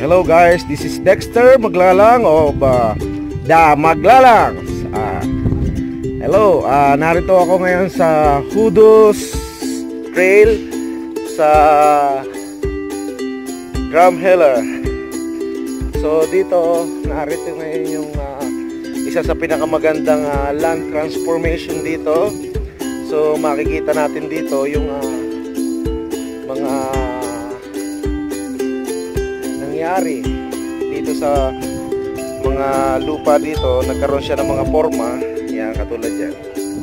Hello guys, this is Dexter Maglalang of The Maglalangs. Hello, narito ako ngayon sa Hoodos Trail sa Drumheller. So dito, narito ngayon yung isa sa pinakamagandang land transformation dito. So makikita natin dito yung mga nangyari dito sa mga lupa dito. Nagkaroon siya ng mga forma, yan, katulad yan.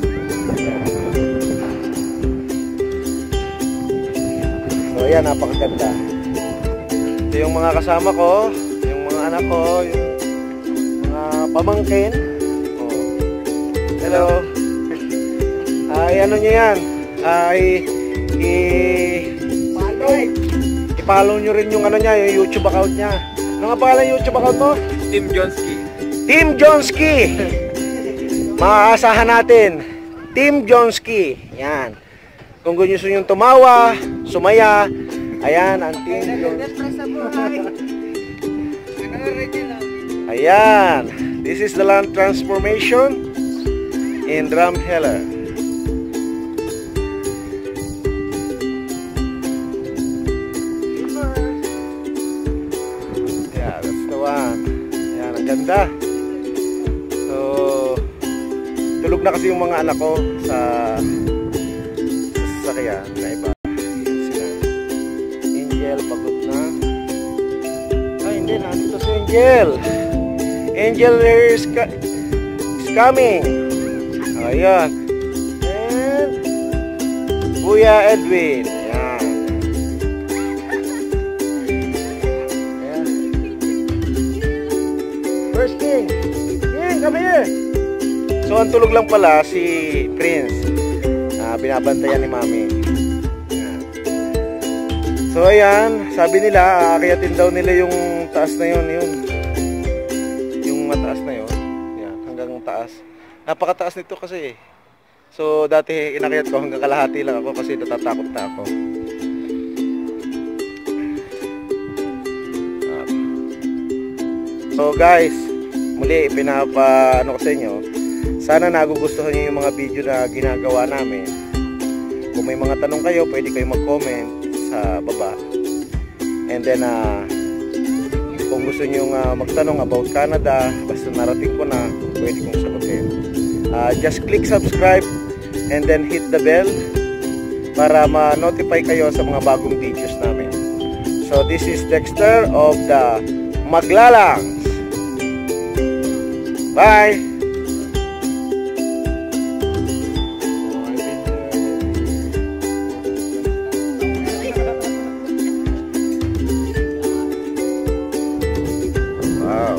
So ayan, napakaganda. Ito yung mga kasama ko, yung mga anak ko, yung mga pamangkin. Hello. Ay ano nyo yan, ay i-follow nyo rin yung ano niya, yung YouTube account niya. Ano nga pangalan yung YouTube account mo? Team Jonski. Team Jonski. Maaasahan natin Team Jonski. Yan. Kung gusto nyo tumawa, sumaya, ayan ang Team Jonski. Ayan. This is the land transformation in Drumheller. Ayan, ang ganda. So tulog na kasi yung mga anak ko sa sasakyan na iba. Sila Angel, pagod na. Ay hindi, nandito si Angel. Angel is coming. Ayan. And Kuya Edwin. First King, come here. So ang tulog lang pala si Prince. Binabantayan ni Mami. So ayan, sabi nila aakyatin daw nila yung taas na yun, yung mataas na yun. Yan, hanggang taas. Napakataas nito kasi. So dati inakyat ko hanggang kalahati lang ako kasi natatakot na ako. So guys, muli pinapaano ko sa inyo, sana nagugustuhan niyo yung mga video na ginagawa namin. Kung may mga tanong kayo, pwede kayo mag-comment sa baba. And then kung gusto niyo magtanong about Canada, basta narating ko na, pwede kong sagutin. Just click subscribe and then hit the bell para ma-notify kayo sa mga bagong videos namin. So this is Dexter of The Maglalangs. Bye! Wow!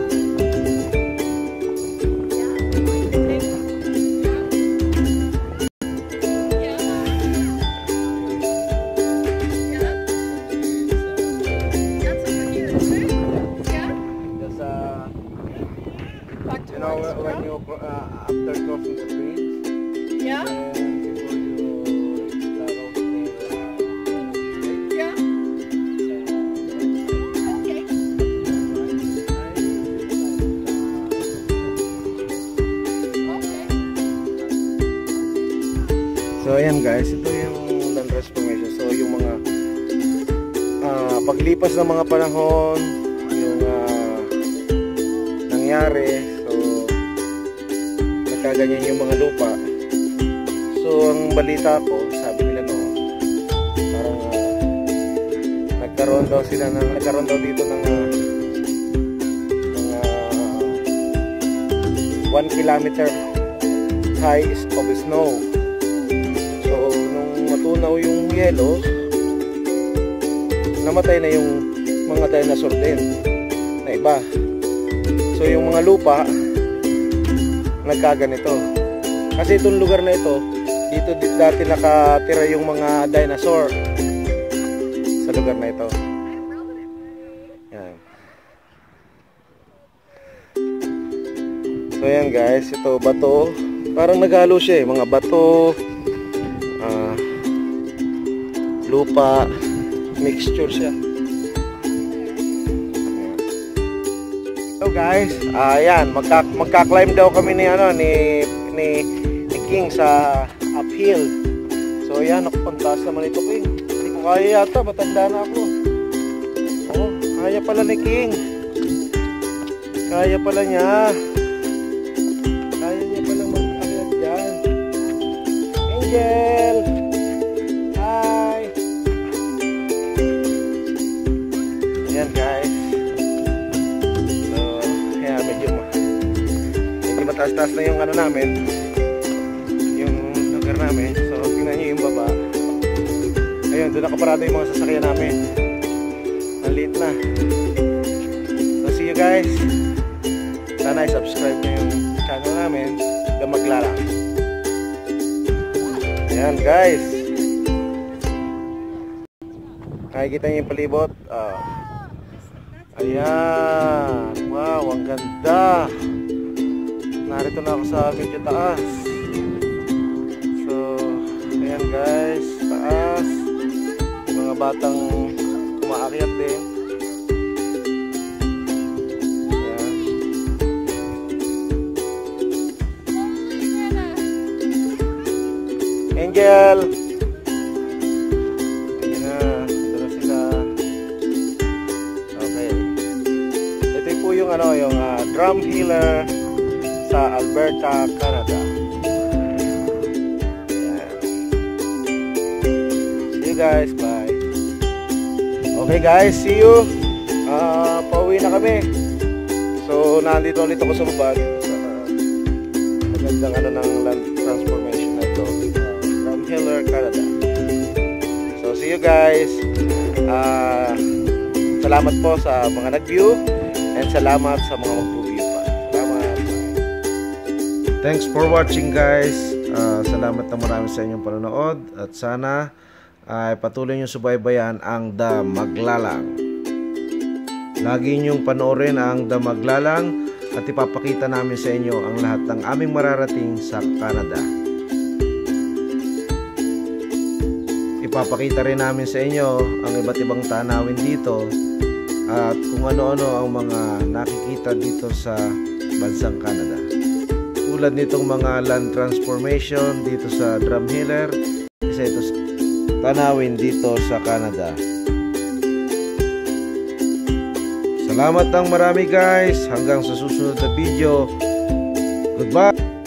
You know, when you after crossing the bridge, yeah, before you yeah, okay. So ayan guys, ito yung land transformation. So yung mga paglipas ng mga panahon, yung nangyari, kaganyan yung mga lupa. So ang balita ko, sabi nila parang nagkaroon daw dito ng 1 kilometer high of snow. So nung matunaw yung yelo, namatay na yung mga dinosaur din na iba. So yung mga lupa nagkaganito. Kasi itong lugar na ito, dito dati nakatira yung mga dinosaur sa lugar na ito. Yan. So yan guys, ito bato. Parang naghalo siya mga bato, lupa, mixture siya. Hello guys, ayan, magka-climb daw kami ni King sa uphill. So ayan, nakupantas naman ito King. Hindi ko kaya yata, matanda na ako. Oh, kaya pala ni King. Kaya pala niya. Kaya niya palang mag-akyat dyan. Angel! Hi! Ayan guys. Mataas-taas na yung ano namin, yung lugar namin. So tingnan nyo yung baba. Ayun, doon nakaparada yung mga sasakyan namin. Ang liit na. So see you guys. Sana i-subscribe nyo yung channel namin, The Maglalang. Ayan guys, nakikita nyo yung palibot. Ayan, wow, ang ganda. Narito na ako sa medyo taas. So, ayan guys, taas. Yung mga batang umaakyat din. Ayan. Angel! Ayan na, doon na sila. Okay. Ito po yung yung drum healer sa Alberta, Canada. Ayan. See you guys, bye. Okay guys, see you. Pauwi na kami. So nandito ulit ako sa baba sa magandang ng land transformation na ito, from Hiller, Canada. So see you guys. Salamat po sa mga nag-view and salamat sa mga mag-view. Thanks for watching guys. Salamat na marami sa inyong panonood at sana ay patuloy nyo subaybayan ang The Maglalang. Lagi nyong panoorin ang The Maglalang at ipapakita namin sa inyo ang lahat ng aming mararating sa Canada. Ipapakita rin namin sa inyo ang iba't ibang tanawin dito at kung ano-ano ang mga nakikita dito sa bansang Canada. Tulad nitong mga land transformation dito sa Drumheller, isa ito sa tanawin dito sa Canada. Salamat ng marami guys, hanggang sa susunod na video. Goodbye!